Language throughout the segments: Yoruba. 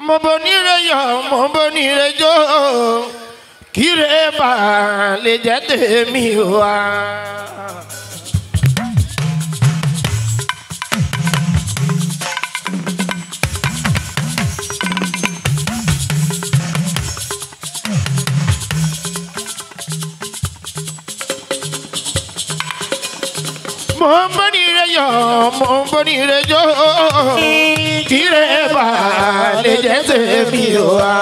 mo bonire yọ̀ mo bonire jó kíre bá lè jẹ́ tèmi wá. mo bonire yọ̀ mo bonire jó kíre bá lè jẹ́ tèmi wá.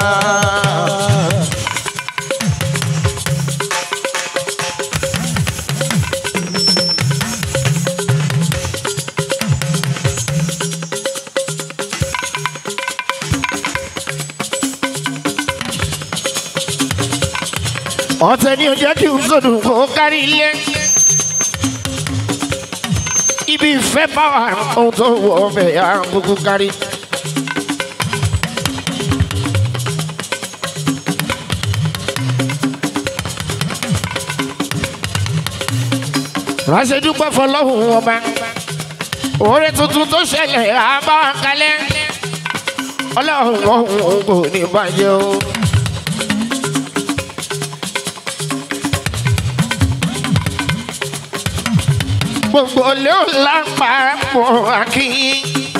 ọ̀tẹ̀ ni ó jẹ́ kí n sọ̀dùn kó kárí ilé. ibi ìfẹ́ bá wà ohun tó wọ ọbẹ̀ yà kúkú kárí. ránṣẹ́ dúpẹ́ fọlọ́hùn ọba oore tuntun tó ṣẹlẹ̀ àbá kalẹ̀ ọlọ́run ọ̀hún kò ní bàjẹ́ o. gbogbo lé ò lápapọ̀ akínyìn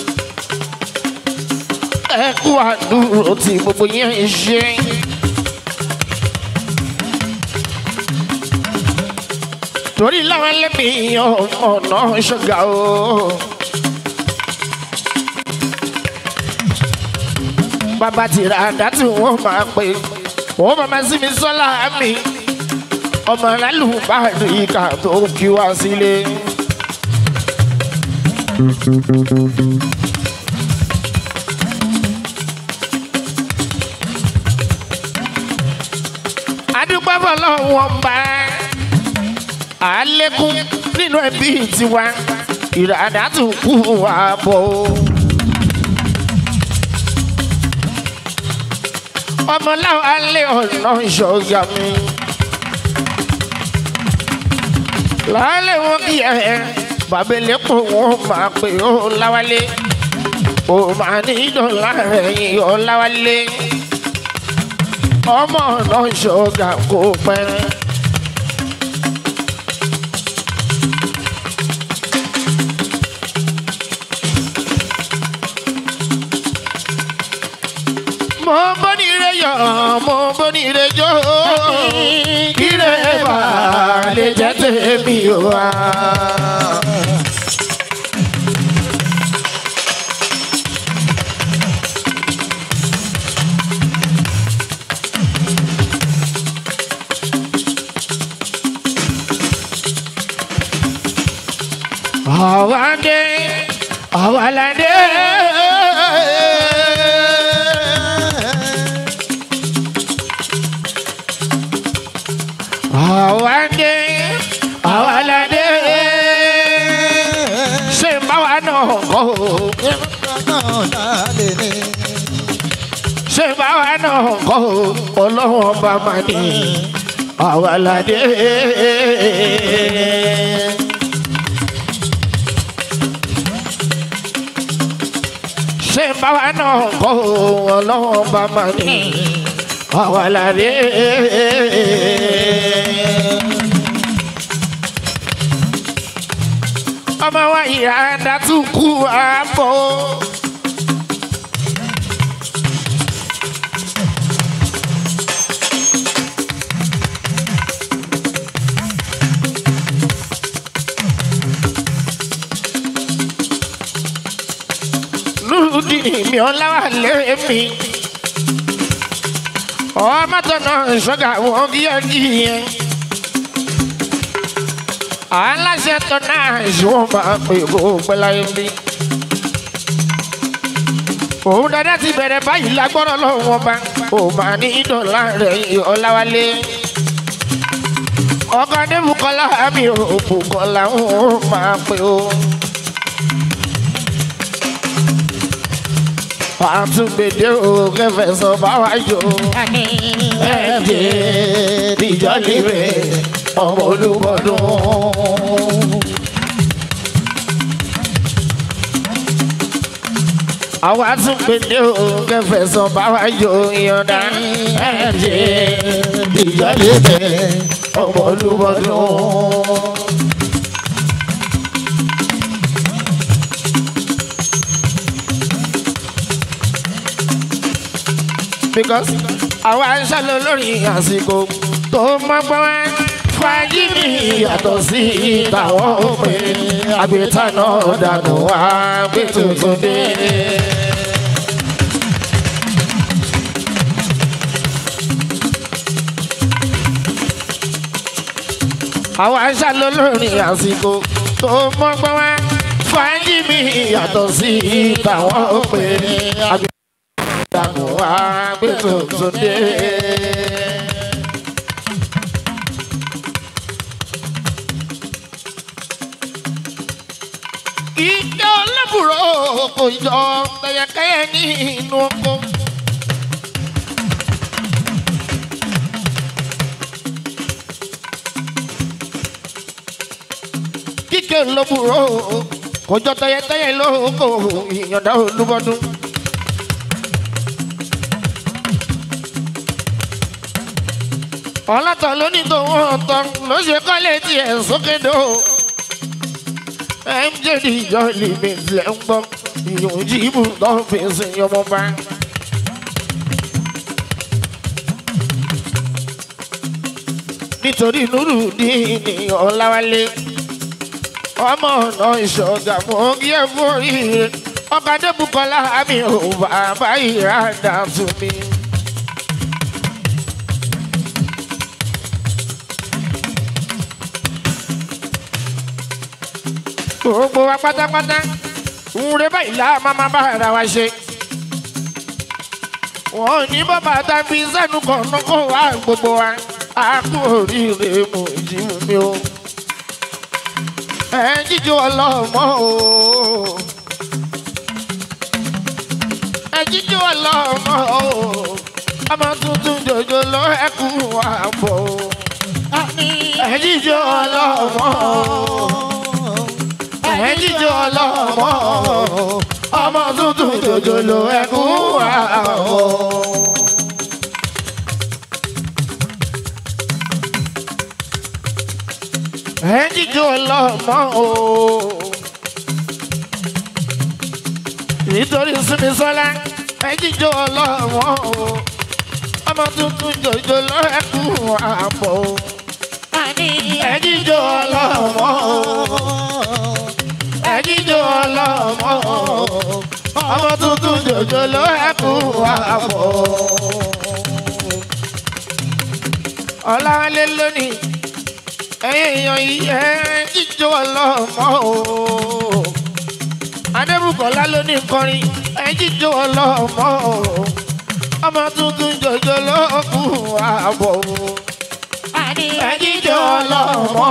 ẹ kú àdúró tí gbogbo yẹn ń ṣe. torí láwọn ẹlẹ́mìíyàn ọ̀nà ṣọ̀gá o. bàbá tìrà àdá tí wọ́n máa pè wọ́n máa sí mi sọ́lá mi ọmọ alálùbáàdì ìkà tó kí wá sílé. adúgbò fọlọ́wọ́n bá àlékún nínú ẹbí tiwa ìràdá tó kú àbọ̀. ọmọláwọ̀ alẹ́ ọ̀nà ìṣọ̀gà mi lálẹ́ wọn kí ẹ bàbá elépo wọn máa pè ó láwálé ó máa ní dọ́là ẹ̀yìn ó láwálé ọmọ náà ṣọ́gà kó pẹ́. mo bonire yọ̀ mo bonire jó kíre bá lè jẹ́ tèmi wá. Awande, awalande, awande, awalande. Ṣé báwa náà kọ́? Ṣé báwa náà kọ́? Ọlọ́run ọba máa ní awalande. ṣé báwa náà kọ́ ọlọ́wọ́ bá máa ní àwa láre. ọmọ wa ìyá dátúkú àbọ̀. mi ọláwà lé mi ọmọ tó náà ṣọ́gà wọn kíyànjíyàn aláṣẹ tó náà ṣùgbọ́n máa pè kó pẹ́láyé bí. òun dáadáa ti bẹ̀rẹ̀ báyìí lágbọ́rọ̀ lọ́wọ́ bá òun máa ní dọ́là rẹ̀ ọláwálé ọkọ̀ adébùkọ́lá mi ò bùkọ́lá òun máa pè ó. àtúgbèdè o kẹfẹ sọ báwa jò ẹbí ìjọ líre ọmọ olúbọdún. àwa tún gbèdé o kẹfẹsán báwa yóò yọ̀ǹda ẹ̀jẹ̀ ìjọ lébẹ̀ ọmọ Olúbọdún. Because àwa ń ṣàlọ lórí àsìkò tó mọ́gbọ́n wá fàájì mi yàtọ̀ sí ìtàwọn òpin àgbẹ̀tà náà dànù wá gbé tuntun dé. àwa ń ṣàlọ lórí àsìkò tó mọ́gbọ́n wá fàájì mi yàtọ̀ sí ìtàwọn òpin àgbẹ̀tà dànù wá gbé tuntun dé. Ìjọ ọlọ́bùrọ̀ kò yọ tẹ̀yẹkẹ́yẹ ní inú oko. Kíkẹ́ ọlọ́bùrọ̀ kò jọ tẹ̀yẹkẹ́yẹ lóko ìyọ̀dá Olúbọdún. Ọlọ́tọ̀ lóní tó wọ́n tán ló ṣe kọ́lé tiẹ̀ sókèdó. MJD ìjọ lèmi lẹ́ ń gbọ́ ìyòjì ibùdó fèsì ọmọba. Nítorí Nurudeen Ọláwálé ọmọ ọ̀nà ìṣọ̀gà mọ́ kí ẹ fún oríire ọ̀kadé Bùkọ́lá àmì ò bàbá ìràdà tún mi. Gbogbo wa pátápátá ń báyìí la máa bá ara wa ṣe. Wọ́n ní bàbá tàbí sẹ́nu kọ̀ọ̀nà kó wá gbogbo wa. A kú oríire mú ìjì mi o. Ẹ jíjó ọlọ́mọ o. Ẹ jíjó ọlọ́mọ o. Ọmọ tuntun jòjò lọ ẹkú àbọ̀ o. Ẹ jíjó ọlọ́mọ o. Ẹ jíjó ọlọ́mọ ọmọ tuntun jòjòló ẹkú àwọ̀. Ẹ jíjó ọlọ́mọ nítorí Súnmisọ́lá. Ẹ jíjó ọlọ́mọ ọmọ tuntun jòjòló ẹkú àwọ̀. Ẹ jíjó ọlọ́mọ. Ẹ jíjó ọlọ́mọ ọmọ tuntun jòjòló ẹkú àbọ̀. Ọláwálé lónìí ẹ̀yin èèyàn yìí ẹ jíjó ọlọ́mọ o. Adébùkọ́lá lónìí kọrin ẹ jíjó ọlọ́mọ o. Ọmọ tuntun jòjòló ẹkú àbọ̀. Ẹ jíjó ọlọ́mọ.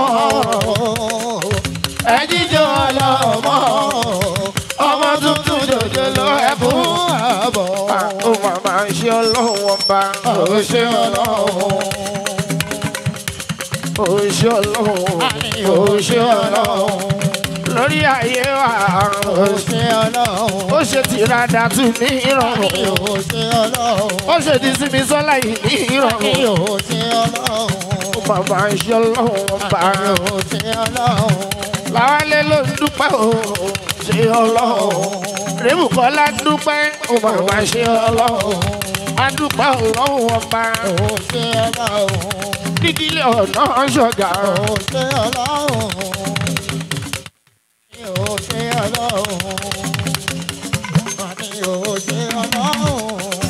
Ẹ jíjó ọlọ́mọ ọmọ tuntun jòjòló ẹkú àbọ̀. Ó màmá ṣe ọlọ́wọ́ bá ó ṣe ọlọ́wọ́. Ó ṣe ọlọ́wọ́ ó ṣe ọlọ́wọ́. Lórí ayé wa ó ṣe ọlọ́wọ́. Ó ṣe tìradà tún ní ìrọ̀rùn. Ó ṣe ọlọ́wọ́. Ó ṣe ti Súnmisọ́lá yìí ní ìrọ̀rùn. Ó ṣe ọlọ́wọ́. Ó màmá ṣe ọlọ́wọ́ bá ó ṣe ọlọ́wọ́. Láwálé ló ń dúpẹ́ o ṣe ọlọ́run. Rébùkọ́lá dúpẹ́ o màmá ṣe ọlọ́run. A dúpẹ́ ọlọ́run ọba o ṣe ọlọ́run. Nídìílé ọ̀nà ṣọ̀gà o ṣe ọlọ́run. O ṣe ọlọ́run. Àní o ṣe ọlọ́run.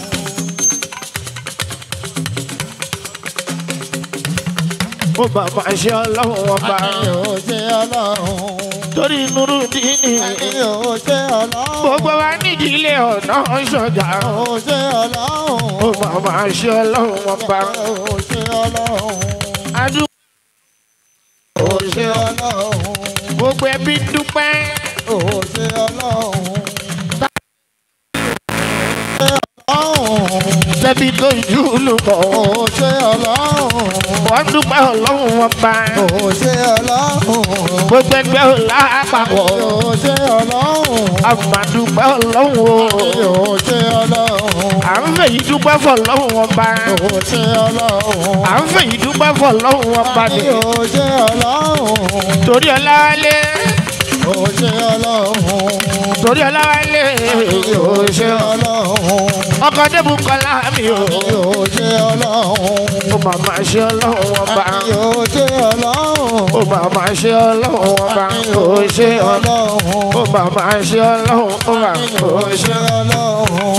Ó bàbá ṣe ọlọ́run ọba. Àní ò ṣe ọlọ́run. Torí Nurudeen. Àní ò ṣe ọlọ́run. Gbogbo wa nídìílé ọ̀nà ṣọ̀gà. Ò ṣe ọlọ́run. Ó bàbá ṣe ọlọ́run ọba. Ò ṣe ọlọ́run. Adúgbò. Ò ṣe ọlọ́run. Gbogbo ẹbí dúpẹ́. Ò ṣe ọlọ́run. níbi tó ìjú lù kọ́. Ó ṣe ọlọ́run. Wọ́n dúpẹ́ ọlọ́run wọn bá. Ó ṣe ọlọ́run. Gbogbo ẹgbẹ́ ò lápapọ̀. Ó ṣe ọlọ́run. Àmàdúpẹ́ ọlọ́run o. Ó ṣe ọlọ́run. À ń fèyí dúpẹ́ fọlọ́run wọn bá. Ó ṣe ọlọ́run. À ń fèyí dúpẹ́ fọlọ́run wọn bá ní. Ó ṣe ọlọ́run. Torí Ọláwálé. Ó ṣe ọlọ́run. Torí Ọláwálé. Ó ṣe ọlọ́run. Ọkọ̀ débù kọ́lá mi o. Ó ṣe ọlọ́run. Ó màmá ṣe ọlọ́run wọn bá. Ó ṣe ọlọ́run. Ó màmá ṣe ọlọ́run wọn bá. Ó ṣe ọlọ́run. Ó màmá ṣe ọlọ́run wọn bá. Ó ṣe ọlọ́run.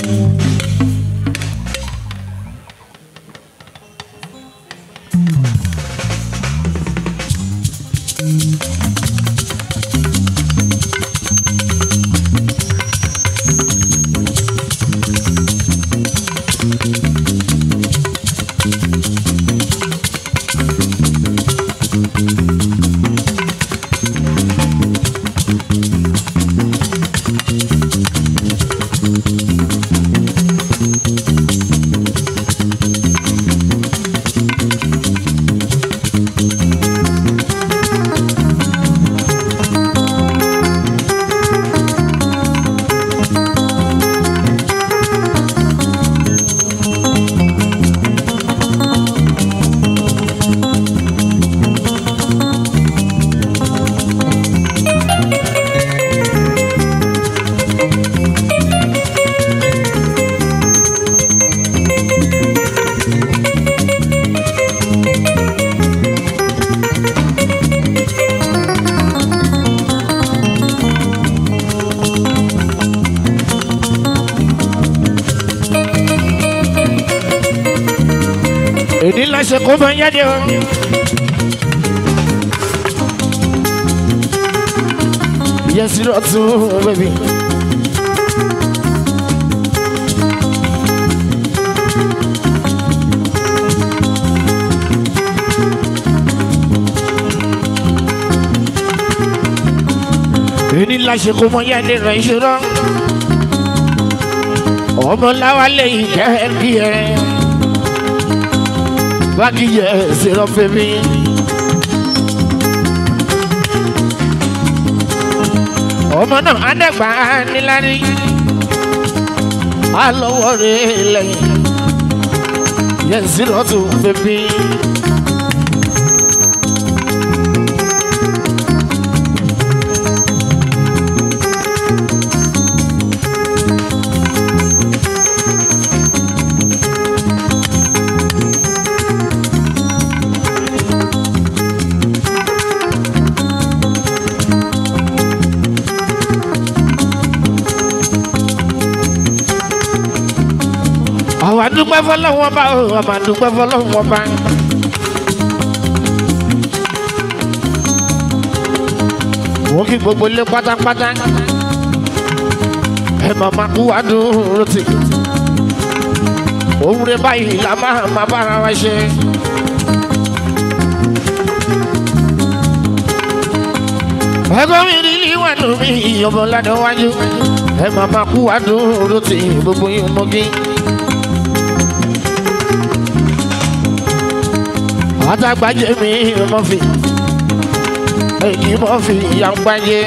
Èdè ńlá ṣe kó máa ń yáde o. Yes, you're too, baby. Èdè ńlá ṣe kó máa ń yáde rẹ̀ ṣòro. Ọmọ Láwálé ìkẹ́kì ẹ̀. Báàgì yẹ ẹsẹ̀ lọ fẹ́ mi. Ọmọ náà Adẹ́gbà nílárí. Alọ́wọ́ rẹ̀ lẹ́yìn. Yẹ ẹsẹ̀ lọ tún fẹ́ mi. Àwa dúpẹ́ fọlọ́wọ́n bá o, àwa dúpẹ́ fọlọ́wọ́n bá. Mo kí gbogbo ilé pátápátá. Ẹ màmá kú wá dúró tì. Òun rẹ̀ báyìí la máa bára wa ṣe. Ẹ̀gbọ́n mi rí ìwà nù mí ìyọ̀bọ̀ ládọ̀ wájú. Ẹ màmá kú wá dúró tì gbogbo yín mọ́ kí. Àtàgbàjẹ́ mi mọ́ fi èyí mọ́ fi yàgbáyé.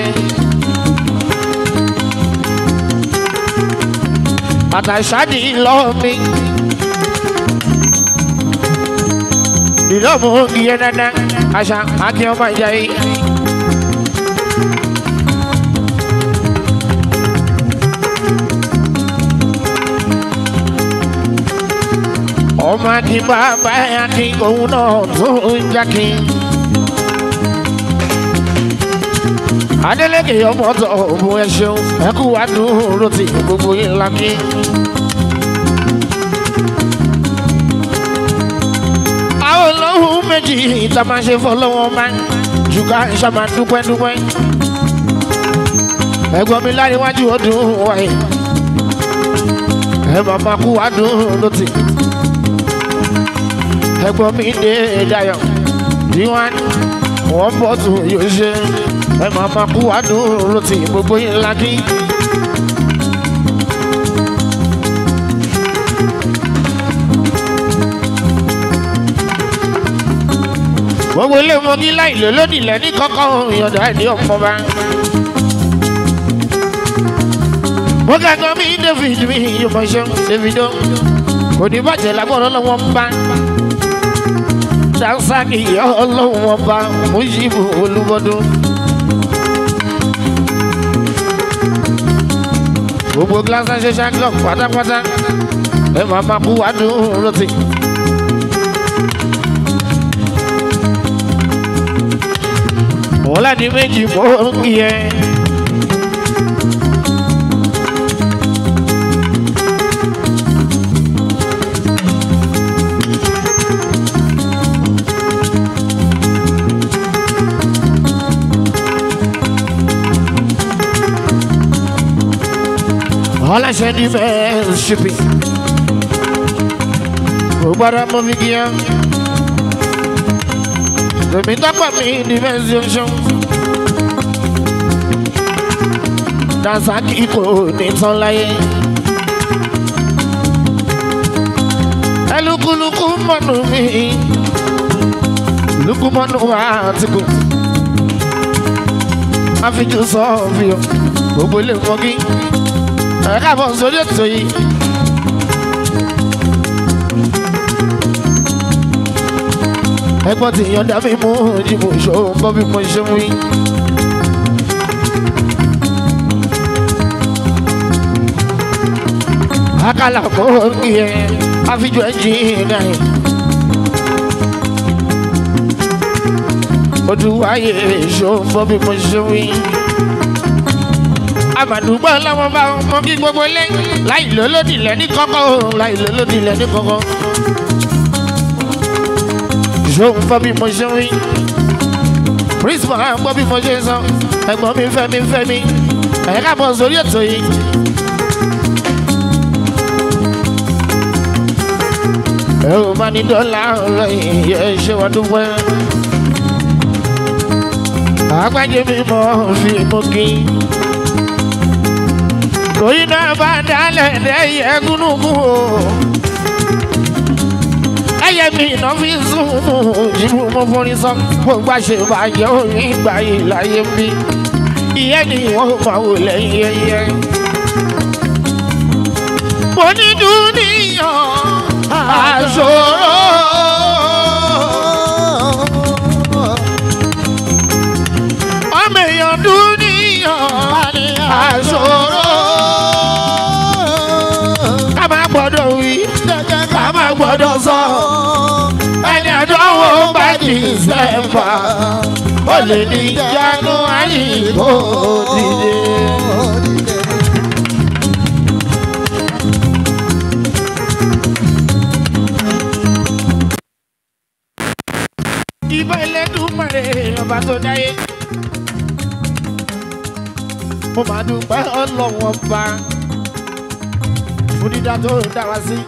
Àtàṣádì lọ mi ìlọ́mù ìyẹn dandan àṣà àti ọmọ ìjà yìí. Ọmọ kí bàbá ẹ̀ kí òun náà tó ń jákè. Adélékè ọmọ tó ọmọ ẹ ṣeun ẹ kú wá dúró tí gbogbo yín lákì. Àwọn olóhùn méjì ìta máa ṣe fọlọ́wọ́ máa jù ká ṣàmà dúpẹ́. Ẹ̀gbọ́n mi láríwájú ọdún wáyé. Ẹ máa kú wá dúró tí. Ẹ̀gbọ́n mi dé Dayọ̀ D1 wọ́n bọ̀ tó yóò ṣe. Ẹ máa kú wá dúró tí gbogbo yín lákì. gbogbo ilé mo ní láìlè lónìí lẹ́ní kọ́kọ́ ìyọ̀dá ẹ̀dí ọmọba. mo kẹ́kọ̀ọ́ mi David mi yóò mọ̀ ṣe Davido kò ní bàjẹ́ lágbọ́dọ̀ lọ́wọ́ ń bá. Dansaki ọlọ́wọ́ bá Mujibu Olúbọdún. gbogbo glass and social club pátápátá ẹ máa kú wádùn rọtì. Ọlá di méjì mọ́ kí ẹ. Ọlá ṣe ní bẹ́ẹ̀ ṣípì. Gbogbo ara mọ́ mi kí ẹ. Tèmi dápọ̀ mi ní mention. Dansaki kò ní tán láyé. Ẹlúkúlùkù mọ́nù mi. Lùkù mọ́nù àtìkù. Àfijù sọ́ọ̀fì o. Gbogbo ilé mọ́gí. Ẹ káàbọ̀ sórí ètò yìí. Ẹgbọ́n ti yọ̀ǹda mi mú ìdìbò ìṣòro bọ́ bí mo ṣe ń wí. Akálà kò kí ẹ àfijọ́ ẹ̀jì náà. Ojú ayé ìṣòro bọ́ bí mo ṣe ń wí. Àmàdùgbọ́ lọ́wọ́ bá ọmọ kí gbogbo ilé láì lólódìlẹ̀ ní kọ́kọ́ láì lólódìlẹ̀ ní kọ́kọ́. Ìṣòro fọ́ bí mo ṣe ń wí. Prísípà á gbọ́ bí mo ṣe ń sọ. Ẹ̀gbọ́n mi fẹ́ mi. Ẹ̀yẹ́ ká bọ̀ sórí ètò yìí. Ẹ ò máa ní dọ́là ọ̀rọ̀ yìí ẹ ṣe wá dúpẹ́. Àgbájé mi mọ̀ fi mú kí. Torí náà bá dálẹ̀ lẹ́yẹ gúnúgún o. Ẹyẹ mi iná fi sùn ìbú mo forí sọ. Gbogbo àṣebàjẹ́ orí ìgbà yìí láyé mi. Ìyẹn ni wọ́n máa wò lẹ́yìn ẹyẹ. Mo ní dúníyàn àṣòro. Ọmọ èèyàn dúníyàn àṣòro. Ká má gbọ́dọ̀ sọ ẹni àdánwò bá December ó lè ní January kó dìde. Ìbà Elédùmarè ọba tó dáyé. Mo máa dúpẹ́ Ọlọ́run ọba fún dídá tó dá wa sí.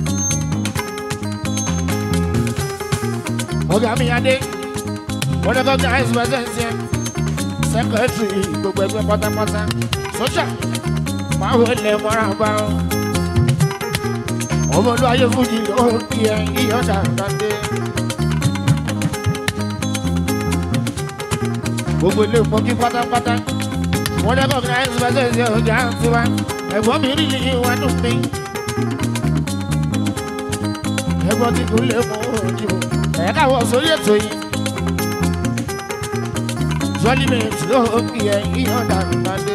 Ọ̀gá mi adé, wọ́n dẹ́kọ̀ ní àìsàn pẹ́sẹ̀nsì ẹ̀, sẹ́kẹ̀tìrì gbogbo ẹgbẹ́ pátápátá, sọ́jà, máa wọ ilẹ̀ mọ́ra bá wọn. Ọmọlú ayé fújì ló ń kí ẹ ìyọ̀dà kàdé. Gbogbo ilé ìpọ́nkí pátápátá, wọ́n dẹ́kọ̀ ní àìsàn pẹ́sẹ̀nsì ẹ̀ ọjà ń tiwa. Ẹ̀gbọ́n mi rí ní ìwà dùn mí. Ẹ̀gbọ́n ti kú lé mọ́ ojú. Ẹ̀yẹ́ káwọ́ sórí ètò yìí. Sọ́límẹ̀tì ló ń kí ẹ ìyọ̀dà kàdé.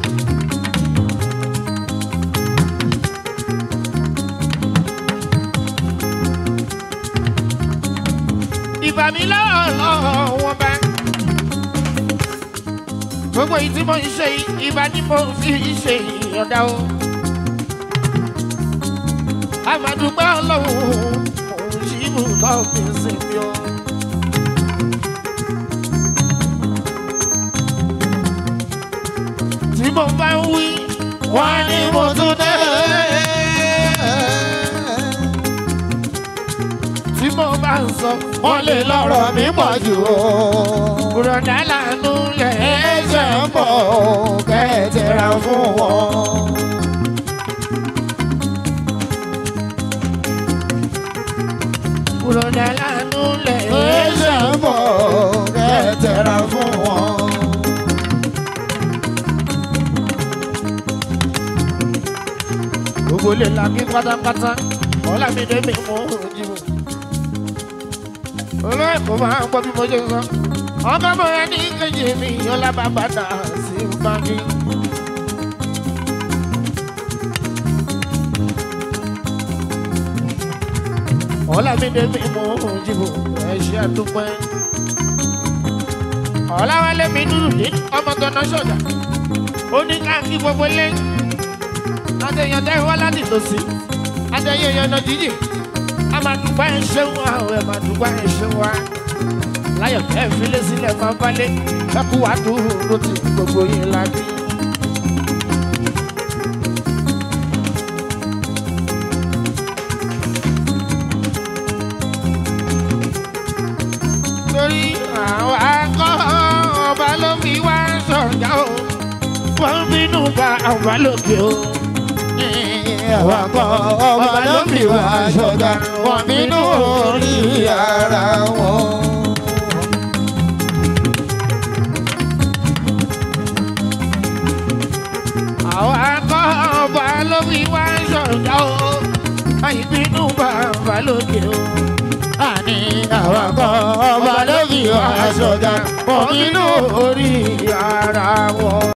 Ìbà mi lọ́wọ́ wọn bá. Gbogbo yìí tí mo ń ṣe ìbà ni mo fi ṣe ìyọ̀dà o. Àmàdùgbà Ọlọ́run òun ṣì mú lọ́ọ̀fin sí mi o. Tí mo bá ń wí, wọ́n ní mo tún dé. Tí mo bá ń sọ, wọ́n lè lọ́rọ̀ mi pọ̀ jù o. Bùrọ̀dá lànú lẹ̀ ẹ̀ṣẹ̀ ń bọ̀ kẹ́tẹ̀ra fún wọn. Bùrọ̀dá lànú lẹ̀ ẹ̀ṣẹ̀ ń bọ̀ gbogbo lè la kí pátápátá Ọlámídé mi mú òjìbò olóòkú máa ń gbọ́ bí mo ṣe sọ ọkọ mọ ẹni kejì mi Ọlá bàbá náà sí báńkì. Ọlámídé mi mú òjìbò ẹ ṣe àdúpẹ́. Ọláwálé mi dúró ní ọmọ tọ́nà ṣọ̀dá ó ní káàkiri gbogbo ilé adéyàn tẹ́ wá láti tòsí adéyàn yànnà jíjì a máa dùgbà ẹ̀ ṣe wá ẹ̀ máa dùgbà ẹ̀ ṣe wá láyọ̀ tẹ́ ìfilé sílẹ̀ máa balẹ̀ ẹkú wá dúró ti gbogbo yín lábí. torí àwọn akọ́ ọba ló fi wá sọ̀jà o wọ́n bínú bá ọba lókè o. àwọn akọ́ ọba ló fi wá sọ̀jà wọ́n bínú orí ara wọn. àwọn akọ́ ọba ló fi wá sọ̀jà o àìbínú bá ọba lókè o. àní àwọn akọ́ ọba ló fi wá sọ̀jà wọ́n bínú orí ara wọn.